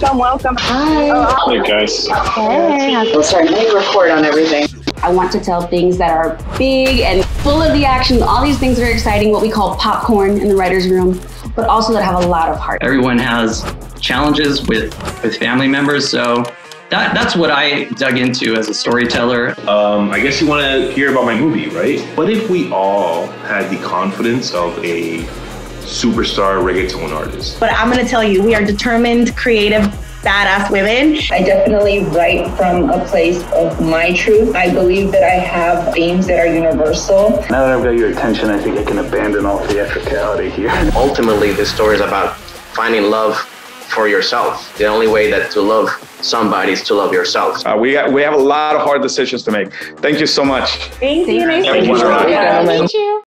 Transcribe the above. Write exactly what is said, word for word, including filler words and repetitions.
welcome, welcome. Hi. Hey guys. Hey. We'll start a report on everything. I want to tell things that are big and full of the action, all these things that are exciting, what we call popcorn in the writer's room, but also that have a lot of heart. Everyone has challenges with, with family members, so that, that's what I dug into as a storyteller. Um, I guess you want to hear about my movie, right? What if we all had the confidence of a superstar reggaeton artist? But I'm going to tell you, we are determined, creative, badass women. I definitely write from a place of my truth. I believe that I have themes that are universal. Now that I've got your attention, I think I can abandon all theatricality here. Ultimately, this story is about finding love for yourself. The only way that to love somebody is to love yourself. Uh, we, we have a lot of hard decisions to make. Thank you so much. Thank you. Nice Thank you. to meet you. Thank you.